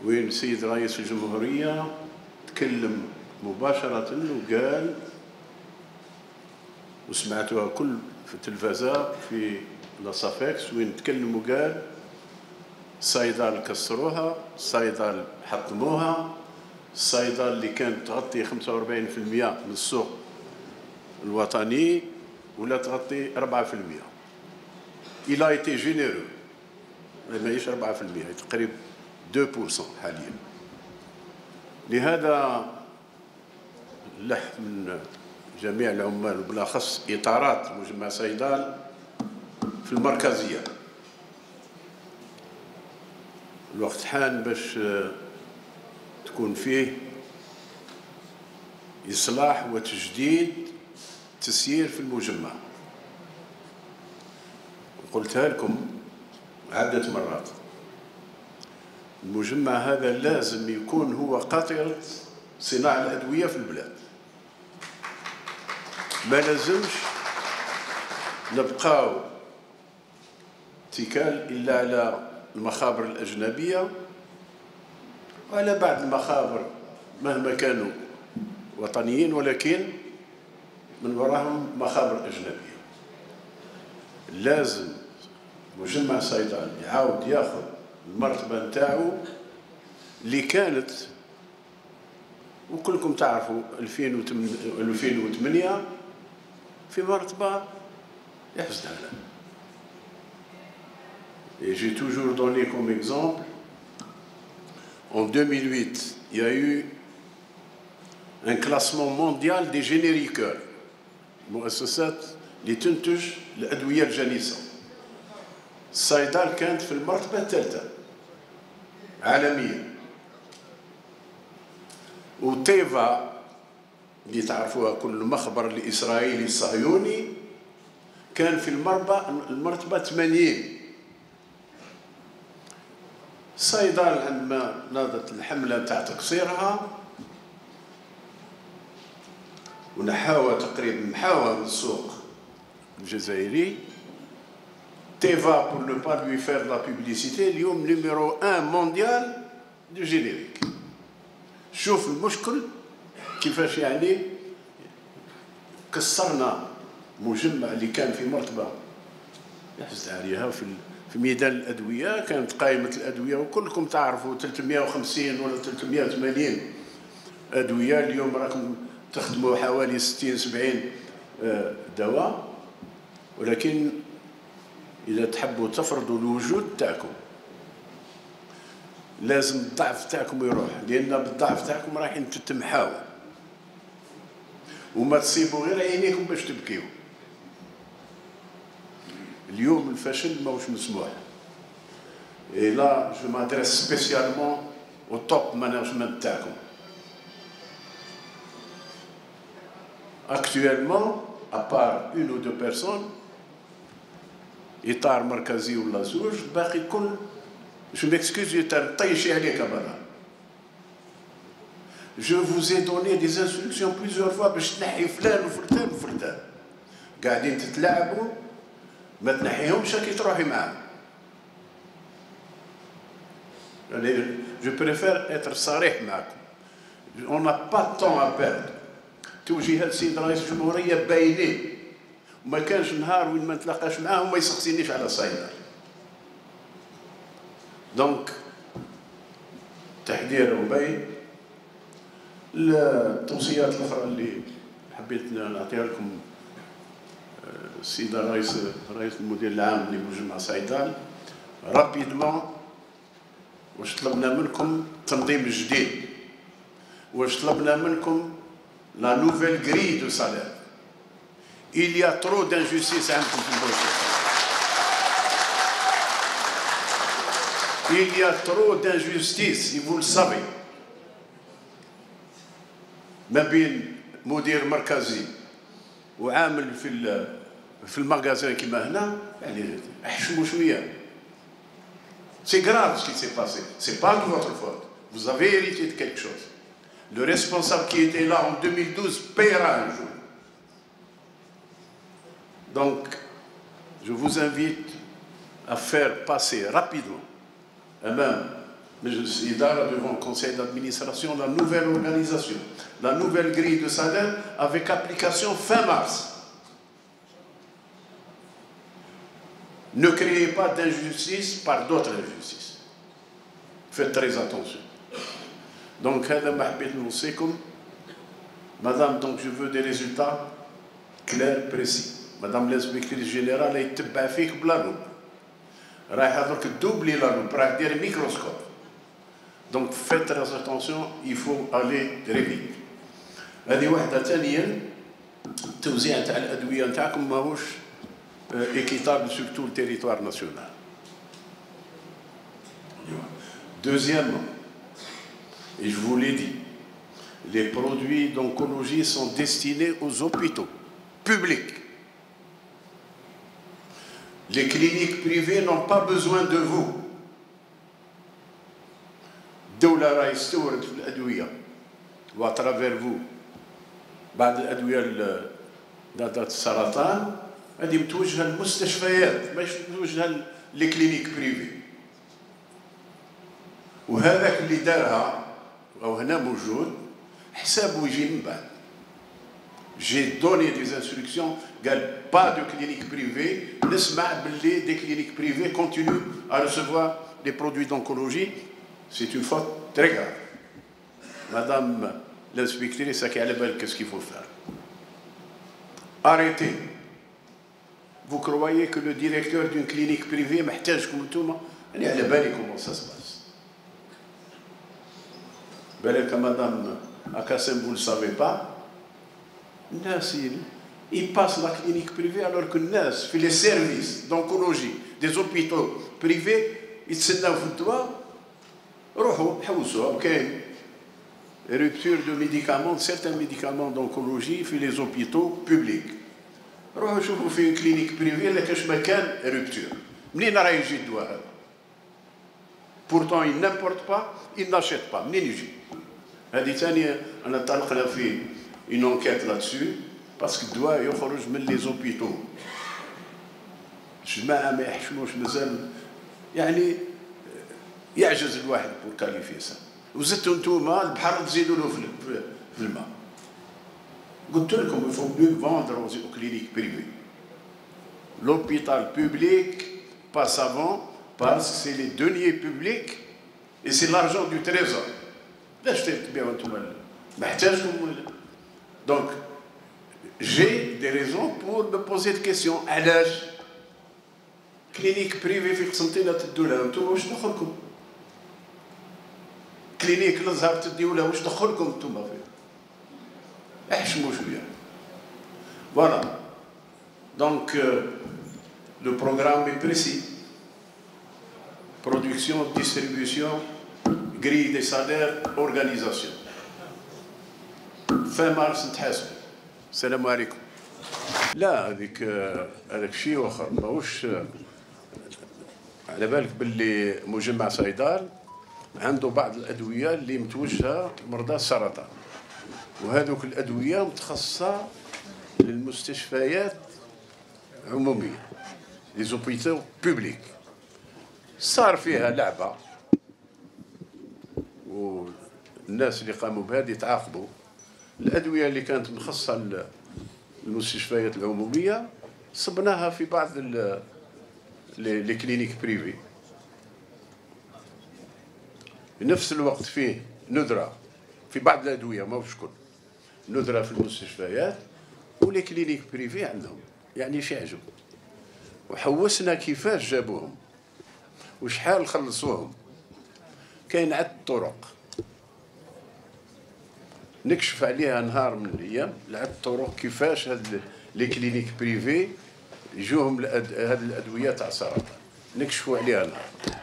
وين السيد رئيس الجمهورية تكلم مباشرة وقال، وسمعتوها كل في التلفزة في لاسافيكس، وين تكلم وقال الصيدال كسروها، الصيدال حطموها، الصيدال اللي كانت تغطي 45% من السوق الوطني ولا تغطي 4%. إلا ايتي جينيرو، ماهيش 4%، تقريبا 2% حاليا. لهذا لح من جميع العمال وبالاخص اطارات مجمع صيدال في المركزيه. الوقت حان باش تكون فيه اصلاح وتجديد تسيير في المجمع. قلتها لكم عده مرات، المجمع هذا لازم يكون هو قاطرة صناعة الأدوية في البلاد. ما لازمش نبقاو اتكال إلا على المخابر الأجنبية وعلى بعض المخابر مهما كانوا وطنيين، ولكن من وراهم مخابر أجنبية. لازم مجمع صيدال يعاود ياخذ المرتبة نتاعو اللي كانت، وكلكم تعرفوا 2008 في مرتبة يحسدها لها. Et j'ai toujours donné comme exemple, en 2008, il y a eu un classement mondial des génériqueurs, مؤسسات اللي تنتج الأدوية الجنيسة. الصيدال كانت في المرتبة الثالثة عالميا، وتيفا اللي تعرفوها كل المخبر الإسرائيلي الصهيوني كان في المرتبة 80. الصيدال عندما ناضت الحملة تاع تقصيرها ونحاوها تقريبا محاوها من السوق الجزائري، تيفا pour ne pas lui faire de la publicité اليوم numéro 1 mondial du générique. شوف المشكل كيفاش يعني كسرنا مجمع اللي كان في مرتبة يحسد عليها في ميدان الأدوية. كانت قائمة الأدوية وكلكم تعرفوا 350 ولا 380 أدوية، اليوم راكم تخدموا حوالي 60-70 دواء. ولكن إذا تحبوا تفرضوا الوجود تاعكم لازم الضعف تاعكم يروح، لأن بالضعف تاعكم رايحين تتمحاو وما تصيبوا غير عينيكم باش تبكيو. اليوم الفشل ماهوش مسموح. Et là, je m'adresse spécialement au top management تاعكم. Actuellement, à part une ou deux personnes, إطار مركزي ولا زوج، باقي كل je m'excuse طيشي عليك برا. Je vous ai donné des instructions plusieurs fois باش تنحي فلان وفلان وفلان. قاعدين تتلاعبوا، ما تنحيهمش كي تروحي معاهم. يعني je préfère être صريح معكم. On n'a pas de temps à perdre. توجيهات السيد رئيس الجمهورية باينين، وما كانش نهار وين ما نتلاقاش معاهم ما يسقسينيش على صيدال. دونك تحذير وبين. التوصيات الأخرى اللي حبيت نعطيها لكم، السيد رئيس المدير العام لمجمع صيدال رابيدمون، واش طلبنا منكم تنظيم جديد، واش طلبنا منكم la nouvelle grille de salaire. Il y a trop d'injustice عندكم في البوشة. Il y a trop d'injustice, et vous le savez. ما بين مدير مركزي وعامل في المغازان كيما هنا، يعني احشموا شويه. C'est grave ce qui s'est passé. C'est pas de votre faute. Vous avez hérité de quelque chose. Le responsable qui était là en 2012 paiera un jour. Donc, je vous invite à faire passer rapidement, et même مجلس الإدارة devant le conseil d'administration la nouvelle organisation, la nouvelle grille de salaire avec application fin mars. Ne créez pas d'injustice par d'autres injustices. Faites très attention. Donc, Madame, donc je veux des résultats clairs, précis. Madame l'inspectrice générale, elle تتبع فيك بلا لوب. رايحة درك دوبلي لا لوب، راح دير ميكروسكوب. Donc faites très attention, il faut aller très vite. هذه واحدة. ثانيا التوزيع تاع الأدوية نتاعكم ماهوش équitable sur tout le territoire national. Deuxièmement, et je vous l'ai dit, les produits d'oncologie sont destinés aux hôpitaux publics. Les cliniques privées n'ont pas besoin de vous. الدولة راهي استوردت في الأدوية واترافير فو بعض الأدوية ذات السرطان هذه متوجهة للمستشفيات ماشي متوجهة لكلينيك بريفي. وهذاك اللي دارها أو هنا موجود حسابه يجي من بعد. J'ai donné des instructions قال pas de clinique privée. نسمع باللي des cliniques privées continuent à recevoir des produits d'oncologie. C'est une faute très grave. Madame l'inspectrice, ça qui a qu'est-ce qu'il faut faire? Arrêtez. Vous croyez que le directeur d'une clinique privée, محتاجكم انتوما؟ أنا على بالي comment ça se passe. بالك Madame Akassem, vous ne le savez pas. الناس ils passent la clinique privée alors que الناس في les services d'oncologie des hôpitaux privés يتسناو في الدواء. روحوا حوسوها. كاين rupture de médicaments, certains médicaments d'oncologie في les hôpitaux publics. روحوا شوفوا في كلينيك بريفي لا كاش مكان rupture. منين راه يجي الدواء هذا؟ pourtant il n'importe pas, il n'achète pas. منين يجي؟ هذه ثانية أنا طلقنا في une enquête là-dessus parce que الدواء يخرج من les hôpitaux. جماعة ما يحشموش مازال يعني يعجز الواحد بور كاليفي سا. وزدتوا نتوما البحر تزيدوا له في الماء. قلت لكم il faut mieux vendre aux cliniques privées. L'hôpital public passe avant parce que c'est les deniers publics et c'est l'argent du trésor. لاش تبيعوا انتوما؟ محتاجكم ولا؟ Donc j'ai des raisons pour me poser des questions. علاش؟ كلينيك بريفي في قسنطينة تدوا لها انتوما واش دخلكم؟ كلينيك الازهر تديو له واش دخلكم انتوما فيه؟ احشموا شويه. Voilà. Donc le programme est précis. Production, distribution, grille des salaires, organisation. Fin mars نتحاسبوا. السلام عليكم. لا هذاك شيء اخر ماهوش على بالك باللي مجمع صيدال عنده بعض الأدوية اللي متوجهة لمرضى السرطان وهذوك الأدوية متخصصة للمستشفيات عمومية لي زوبيتو بوبليك. صار فيها لعبة والناس اللي قاموا بهذه يتعاقبوا. الأدوية اللي كانت مخصصة للمستشفيات العمومية صبناها في بعض لي كلينيك بريفي. في نفس الوقت فيه ندرة في بعض الأدوية ماهوش كل ندرة في المستشفيات ولي كلينيك بريفي عندهم يعني شي عجب. وحوسنا كيفاش جابوهم وشحال خلصوهم. كاين عدة طرق نكشف عليها نهار من الأيام. عدة طرق كيفاش هاد لي كلينيك بريفي يجوهم هاد الأدوية تاع السرطان نكشفوا عليها نهار.